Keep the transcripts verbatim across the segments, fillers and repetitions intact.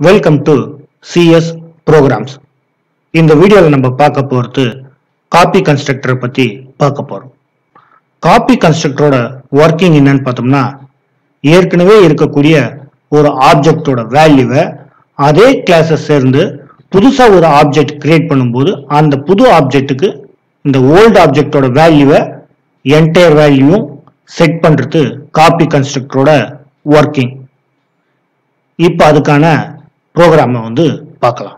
Welcome to CS programs. இந்த வீடியோவில் நம்ம பார்க்க போகிறது காப்பி கன்ஸ்ட்ரக்டரை பற்றி பார்க்க போகிறோம். காப்பி கன்ஸ்ட்ரக்டரோட ஒர்க்கிங் என்னன்னு பார்த்தோம்னா, ஏற்கனவே இருக்கக்கூடிய ஒரு ஆப்ஜெக்டோட வேல்யூவை அதே கிளாஸை சேர்ந்து புதுசாக ஒரு ஆப்ஜெக்ட் கிரியேட் பண்ணும்போது அந்த புது ஆப்ஜெக்ட்டுக்கு இந்த ஓல்டு ஆப்ஜெக்டோட வேல்யூவை என்டையர் வேல்யூவும் செட் பண்ணுறது காப்பி கன்ஸ்ட்ரக்டரோட ஒர்க்கிங். இப்போ அதுக்கான ப்ரோக்ராமை வந்து பார்க்கலாம்.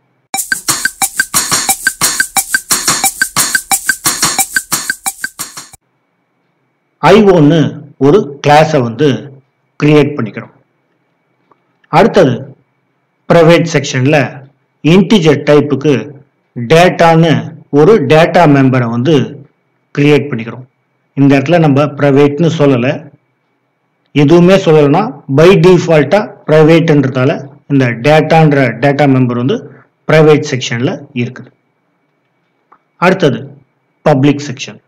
ஐ ஒன்னு ஒரு கிளாஸை வந்து கிரியேட் பண்ணிக்கிறோம். அடுத்தது பிரைவேட் செக்ஷன்ல இன்டிஜர் டைப்புக்கு டேட்டான்னு ஒரு டேட்டா மெம்பரை வந்து கிரியேட் பண்ணிக்கிறோம். இந்த இடத்துல நம்ம பிரைவேட்னு சொல்லலை, எதுவுமே சொல்லலைன்னா பை டிஃபால்ட்டா பிரைவேட்ன்றதால இந்த டேட்டான்ற டேட்டா மெம்பர் வந்து பிரைவேட் செக்ஷன்ல இருக்குது. அடுத்தது பப்ளிக் செக்ஷன்.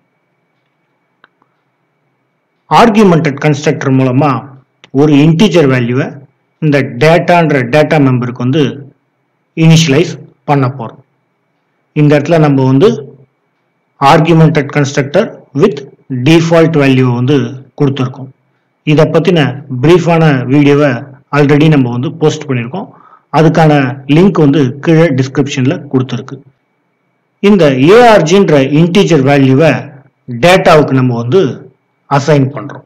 ஆர்குமெண்டட் கன்ஸ்ட்ரக்டர் மூலமா ஒரு இன்டிஜர் வேல்யூவை இந்த டேட்டான்ற டேட்டா மெம்பருக்கு வந்து இனிஷியலைஸ் பண்ண போறோம். இந்த இடத்துல நம்ம வந்து argumented constructor with default value வந்து கொடுத்துருக்கோம். இதை பத்தின பிரீஃபான வீடியோவை ஆல்ரெடி நம்ம வந்து போஸ்ட் பண்ணியிருக்கோம். அதுக்கான லிங்க் வந்து கீழே டிஸ்கிரிப்ஷன்ல கொடுத்துருக்கு. இந்த ஏஆர்ஜின்ற இன்டிஜர் வேல்யூவை டேட்டாவுக்கு நம்ம வந்து அசைன் பண்றோம்.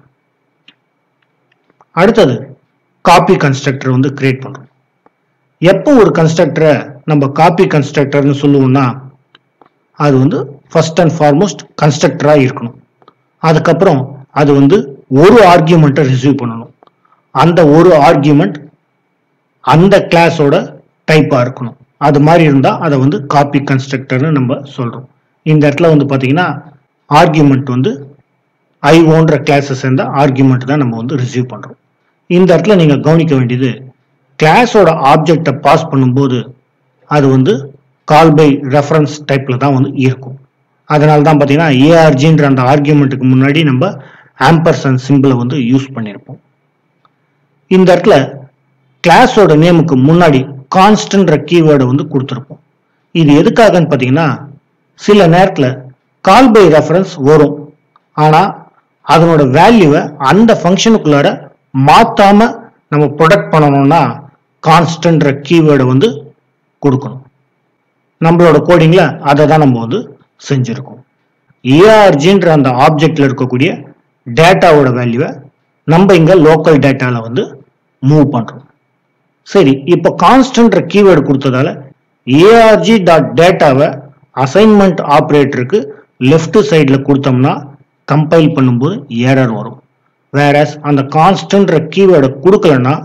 அடுத்தது காப்பி கன்ஸ்ட்ரக்டர் வந்து கிரியேட் பண்றோம். எப்போ ஒரு கன்ஸ்ட்ரக்டரை நம்ம காப்பி கன்ஸ்ட்ரக்டர்னு சொல்லுவோம்னா, அது வந்து ஃபர்ஸ்ட் அண்ட் ஃபார்மோஸ்ட் கன்ஸ்ட்ரக்டரா இருக்கணும். அதுக்கப்புறம் அது வந்து ஒரு ஆர்கியூமெண்ட்டை ரிசீவ் பண்ணணும். அந்த ஒரு ஆர்கியூமெண்ட் அந்த கிளாஸோட டைப்பா இருக்கணும். அது மாதிரி இருந்தா அதை வந்து காப்பி கன்ஸ்ட்ரக்டர்னு நம்ம சொல்றோம். இந்த இடத்துல வந்து பாத்தீங்கன்னா ஆர்கியூமெண்ட் வந்து ஐ ஓன்ற கிளாஸை சேர்ந்த ஆர்கியூமெண்ட் தான் நம்ம வந்து ரிசீவ் பண்றோம். இந்த இடத்துல நீங்க கவனிக்க வேண்டியது, கிளாஸோட ஆப்ஜெக்டை பாஸ் பண்ணும்போது அது வந்து கால் பை ரெஃபரன்ஸ் டைப்ல தான் வந்து இருக்கும். அதனால தான் பாத்தீங்கன்னா ஏஆர்ஜின்ற அந்த ஆர்கியூமெண்ட்டுக்கு முன்னாடி நம்ம ஆம்பர்சன் சிம்பிளை வந்து யூஸ் பண்ணியிருப்போம். இந்த இடத்துல கிளாஸோட நேமுக்கு முன்னாடி கான்ஸ்டன்ட்ற கீவேர்டை வந்து கொடுத்துருப்போம். இது எதுக்காகன்னு பார்த்தீங்கன்னா, சில நேரத்தில் கால் பை ரெஃபரன்ஸ் வரும், ஆனால் அதனோட வேல்யூவை அந்த ஃபங்க்ஷனுக்குள்ளார மாத்தாம நம்ம ப்ரொடக்ட் பண்ணணும்னா கான்ஸ்டன்ட்ற கீவேர்டை வந்து கொடுக்கணும். நம்மளோட கோடிங்ல அதை தான் நம்ம வந்து செஞ்சிருக்கோம். ஏஆர்ஜின்ற அந்த ஆப்ஜெக்ட்ல இருக்கக்கூடிய டேட்டாவோட வேல்யூவை நம்ம இங்க லோக்கல் டேட்டால வந்து மூவ் பண்றோம். சரி, இப்போ கான்ஸ்டன்ட்ற கீவேர்டு கொடுத்ததால ஏஆர்ஜி டாட் டேட்டாவை அசைன்மெண்ட் ஆப்ரேட்டருக்கு லெஃப்ட் சைட்ல கொடுத்தோம்னா கம்பைல் பண்ணும்போது எரர் வரும். வேறஸ் அந்த கான்ஸ்டன்ட்ற கீவேர்டை கொடுக்கலன்னா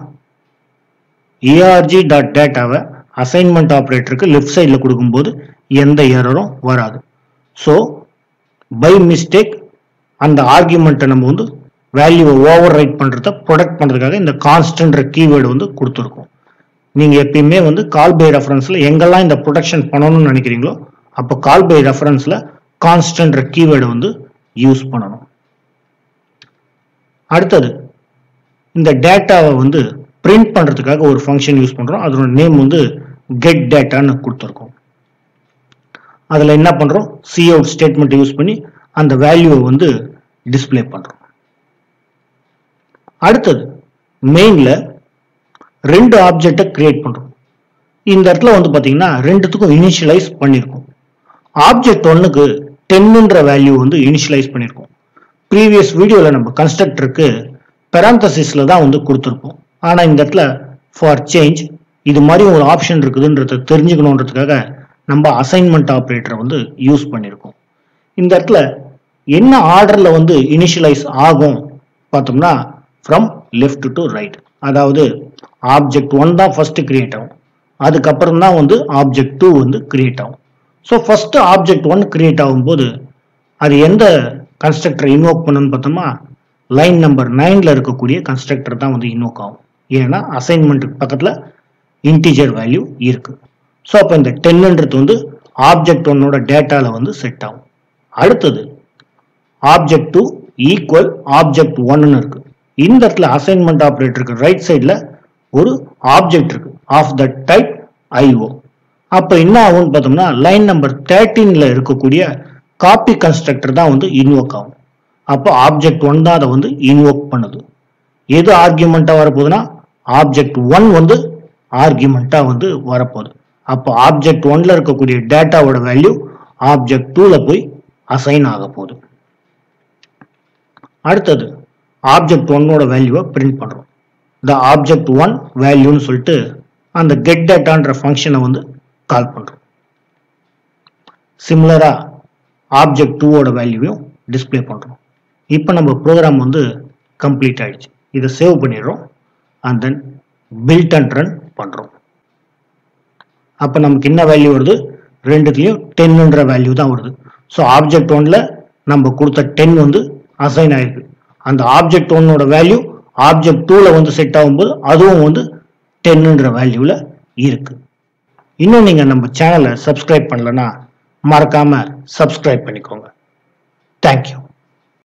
ஏஆர்ஜி டாட் டேட்டாவை அசைன்மெண்ட் ஆப்ரேட்டருக்கு லெஃப்ட் சைட்ல கொடுக்கும்போது எந்த எரரும் வராது. ஸோ பை மிஸ்டேக் அந்த ஆர்குமெண்ட்டை நம்ம வந்து வேல்யூவை ஓவர் ரைட் பண்றத ப்ரொடக்ட் பண்றதுக்காக இந்த கான்ஸ்டன்ட்ற கீவேர்டு வந்து கொடுத்துருக்கோம். நீங்க எப்பயுமே வந்து கால் பை ரெஃபரன்ஸ்ல எங்கெல்லாம் இந்த ப்ரொடக்ஷன் பண்ணணும்னு நினைக்கிறீங்களோ அப்போ கால் பை ரெஃபரன்ஸ்ல கான்ஸ்டன்ட்ற கீவேர்டு வந்து யூஸ் பண்ணணும். அடுத்தது இந்த டேட்டாவை வந்து பிரிண்ட் பண்றதுக்காக ஒரு ஃபங்க்ஷன் யூஸ் பண்றோம். அதோட நேம் வந்து கெட் டேட்டான்னு கொடுத்துருக்கோம். அதுல என்ன பண்றோம், சி அவுட் ஸ்டேட்மெண்ட் யூஸ் பண்ணி அந்த வேல்யூவை வந்து டிஸ்பிளே பண்றோம். அடுத்தது மெயின்ல ரெண்டு ஆப்ஜெக்டை கிரியேட் பண்றோம். இந்த இடத்துல வந்து பாத்தீங்கன்னா ரெண்டுத்துக்கும் இனிஷியலைஸ் பண்ணிருக்கோம். ஆப்ஜெக்ட் ஒன்னுக்கு டென்னுன்ற வேல்யூ வந்து இனிஷியலைஸ் பண்ணிருக்கோம். ப்ரீவியஸ் வீடியோல நம்ம கன்ஸ்ட்ரக்டருக்கு பெராந்தசிஸ்ல தான் வந்து கொடுத்துருப்போம். ஆனா இந்த இடத்துல ஃபார் சேஞ்ச் இது மாதிரி ஒரு ஆப்ஷன் இருக்குதுன்றத தெரிஞ்சுக்கணுன்றதுக்காக நம்ம அசைன்மெண்ட் ஆப்ரேட்டரை வந்து யூஸ் பண்ணியிருக்கோம். இந்த இடத்துல என்ன ஆர்டர்ல வந்து இனிஷியலைஸ் ஆகும் பார்த்தோம்னா, ஃப்ரம் லெஃப்ட் டு ரைட். அதாவது ஆப்ஜெக்ட் ஒன் தான் ஃபர்ஸ்ட் கிரியேட் ஆகும், அதுக்கப்புறம் தான் வந்து ஆப்ஜெக்ட் டூ வந்து கிரியேட் ஆகும். So first object one create ஆகும்போது அது எந்த கன்ஸ்ட்ரக்டரை இன்வோக் பண்ணணும்னு பார்த்தோம்னா, லைன் நம்பர் நைன்ல இருக்கக்கூடிய கன்ஸ்ட்ரக்டர் தான் வந்து இன்வோக் ஆகும். ஏன்னா அசைன்மெண்ட்டுக்கு பக்கத்துல இன்டிஜர் வேல்யூ இருக்கு. ஸோ அப்போ இந்த டென்ன்றது வந்து ஆப்ஜெக்ட் ஒன்னோட டேட்டால வந்து செட் ஆகும். அடுத்தது ஆப்ஜெக்ட் டூ ஈக்குவல் ஆப்ஜெக்ட் ஒன்னு இருக்கு. இந்த இடத்துல அசைன்மெண்ட் ஆபரேட்டருக்கு ரைட் சைடுல ஒரு ஆப்ஜெக்ட் இருக்கு. Of the type IO. அப்போ என்ன ஆகும்னு பார்த்தோம்னா லைன் நம்பர் தேர்ட்டீன்ல இருக்கக்கூடிய காப்பி கன்ஸ்ட்ரக்டர் தான் வந்து இன்வோக் ஆகும். அப்போ ஆப்ஜெக்ட் ஒன் தான் அதை வந்து இன்வோக் பண்ணுது. எது ஆர்கியூமெண்டா வரப்போகுதுன்னா ஆப்ஜெக்ட் ஒன் வந்து ஆர்கியூமெண்டா வந்து வரப்போகுது. அப்போ ஆப்ஜெக்ட் ஒன்ல இருக்கக்கூடிய டேட்டாவோட வேல்யூ ஆப்ஜெக்ட் டூல போய் அசைன் ஆக போகுது. அடுத்தது ஆப்ஜெக்ட் ஒன்னோட வேல்யூவை பிரிண்ட் பண்றோம். இந்த ஆப்ஜெக்ட் ஒன் வேல்யூன்னு சொல்லிட்டு அந்த கெட் டேட்டான்ற ஃபங்க்ஷனை வந்து கால் பண்றோம். சிமிலரா ஆப்ஜெக்ட் டூவோட வேல்யூவையும் டிஸ்பிளே பண்றோம். இப்போ நம்ம ப்ரோக்ராம் வந்து கம்ப்ளீட் ஆயிடுச்சு. இதை சேவ் பண்ணிடுறோம் and then build and run பண்றோம். அப்போ நமக்கு என்ன வேல்யூ வருது? ரெண்டுத்துலையும் டென்னுன்ற வேல்யூ தான் வருது. ஸோ ஆப்ஜெக்ட் ஒன்ல நம்ம கொடுத்த டென் வந்து அசைன் ஆயிருக்கு. அந்த ஆப்ஜெக்ட் ஒன்னோட வேல்யூ ஆப்ஜெக்ட் டூல வந்து செட் ஆகும்போது அதுவும் வந்து டென்னுன்ற வேல்யூல இருக்கு. இன்னும் நீங்க நம்ம சேனலை சப்ஸ்கிரைப் பண்ணலன்னா மறக்காம சப்ஸ்கிரைப் பண்ணிக்கோங்க. தேங்க்யூ.